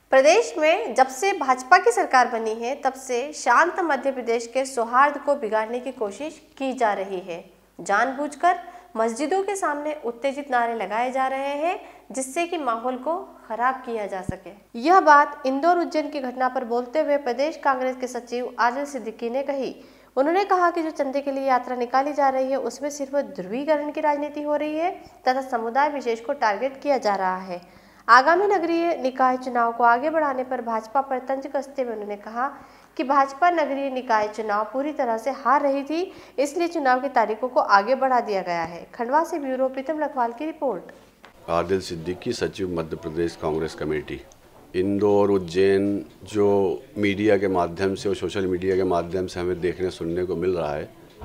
प्रदेश में जब से भाजपा की सरकार बनी है तब से शांत मध्य प्रदेश के सौहार्द को बिगाड़ने की कोशिश की जा रही है। जानबूझकर मस्जिदों के सामने उत्तेजित नारे लगाए जा रहे हैं जिससे कि माहौल को खराब किया जा सके। यह बात इंदौर उज्जैन की घटना पर बोलते हुए प्रदेश कांग्रेस के सचिव आदिल सिद्दीकी ने कही। उन्होंने कहा कि जो चंदे के लिए यात्रा निकाली जा रही है उसमें सिर्फ ध्रुवीकरण की राजनीति हो रही है तथा समुदाय विशेष को टारगेट किया जा रहा है। आगामी नगरीय निकाय चुनाव को आगे बढ़ाने पर भाजपा पर तंज कसते हुए उन्होंने कहा कि भाजपा नगरीय निकाय चुनाव पूरी तरह से हार रही थी, इसलिए चुनाव की तारीखों को आगे बढ़ा दिया गया है। खंडवा से ब्यूरो प्रीतम लखवाल की रिपोर्ट। आदिल सिद्दीकी, सचिव मध्य प्रदेश कांग्रेस कमेटी। इंदौर उज्जैन जो मीडिया के माध्यम से और सोशल मीडिया के माध्यम से हमें देखने सुनने को मिल रहा है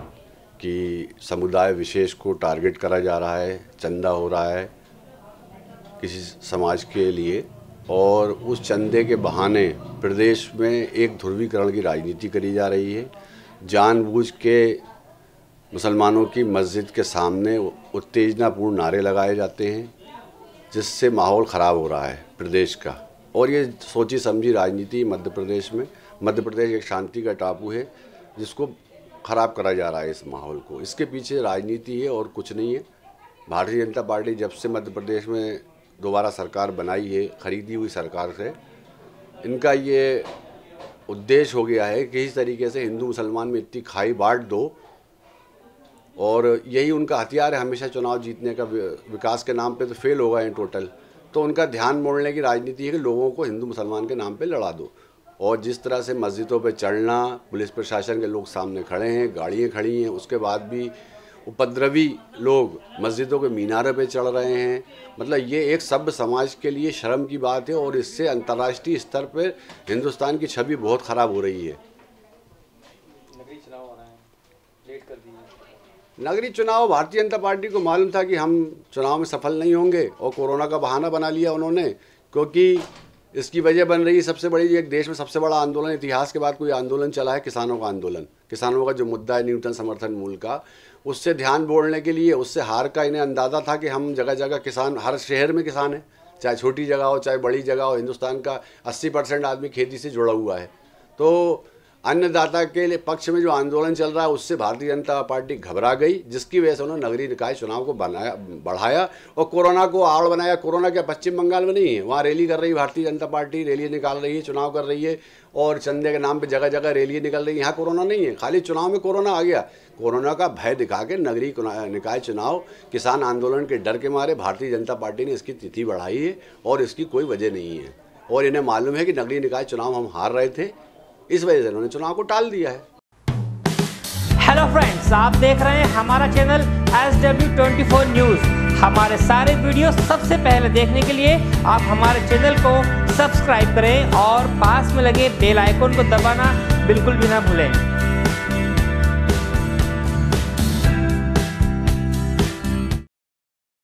कि समुदाय विशेष को टारगेट करा जा रहा है, चंदा हो रहा है किसी समाज के लिए, और उस चंदे के बहाने प्रदेश में एक ध्रुवीकरण की राजनीति करी जा रही है। जानबूझ के मुसलमानों की मस्जिद के सामने उत्तेजनापूर्ण नारे लगाए जाते हैं जिससे माहौल ख़राब हो रहा है प्रदेश का। और ये सोची समझी राजनीति मध्य प्रदेश में, मध्य प्रदेश एक शांति का टापू है जिसको ख़राब करा जा रहा है इस माहौल को। इसके पीछे राजनीति है और कुछ नहीं है। भारतीय जनता पार्टी जब से मध्य प्रदेश में दोबारा सरकार बनाई है, खरीदी हुई सरकार से, इनका ये उद्देश्य हो गया है कि इस तरीके से हिंदू मुसलमान में इतनी खाई बांट दो, और यही उनका हथियार है हमेशा चुनाव जीतने का। विकास के नाम पे तो फेल होगा इन टोटल, तो उनका ध्यान मोड़ने की राजनीति है कि लोगों को हिंदू मुसलमान के नाम पे लड़ा दो। और जिस तरह से मस्जिदों पे चढ़ना, पुलिस प्रशासन के लोग सामने खड़े हैं, गाड़ियाँ खड़ी हैं, उसके बाद भी उपद्रवी लोग मस्जिदों के मीनारे पे चढ़ रहे हैं, मतलब ये एक सभ्य समाज के लिए शर्म की बात है। और इससे अंतर्राष्ट्रीय स्तर पर हिंदुस्तान की छवि बहुत ख़राब हो रही है। नगरीय चुनाव आ रहे हैं, लेट कर दिए। नगरीय चुनाव भारतीय जनता पार्टी को मालूम था कि हम चुनाव में सफल नहीं होंगे, और कोरोना का बहाना बना लिया उन्होंने, क्योंकि इसकी वजह बन रही है सबसे बड़ी, एक देश में सबसे बड़ा आंदोलन, इतिहास के बाद कोई आंदोलन चला है, किसानों का आंदोलन। किसानों का जो मुद्दा है न्यूनतम समर्थन मूल्य का, उससे ध्यान मोड़ने के लिए, उससे हार का इन्हें अंदाज़ा था कि हम जगह जगह किसान, हर शहर में किसान है, चाहे छोटी जगह हो चाहे बड़ी जगह हो। हिंदुस्तान का 80% आदमी खेती से जुड़ा हुआ है। तो अन्नदाता के लिए पक्ष में जो आंदोलन चल रहा है उससे भारतीय जनता पार्टी घबरा गई, जिसकी वजह से उन्होंने नगरीय निकाय चुनाव को बढ़ाया और कोरोना को आड़ बनाया। कोरोना क्या पश्चिम बंगाल में नहीं है, वहाँ रैली कर रही है भारतीय जनता पार्टी, रैली निकाल रही है, चुनाव कर रही है, और चंदे के नाम पे जगह जगह रैली निकल रही है। यहाँ कोरोना नहीं है, खाली चुनाव में कोरोना आ गया। कोरोना का भय दिखा के नगरीय निकाय चुनाव किसान आंदोलन के डर के मारे भारतीय जनता पार्टी ने इसकी तिथि बढ़ाई है, और इसकी कोई वजह नहीं है। और इन्हें मालूम है कि नगरीय निकाय चुनाव हम हार रहे थे, इस वजह से उन्होंने चुनाव को टाल दिया है। हेलो फ्रेंड्स, आप देख रहे हैं हमारा चैनल SW24 न्यूज़। हमारे सारे वीडियो सबसे पहले देखने के लिए आप हमारे चैनल को सब्सक्राइब करें और पास में लगे बेल आइकन को दबाना बिल्कुल भी ना भूलें।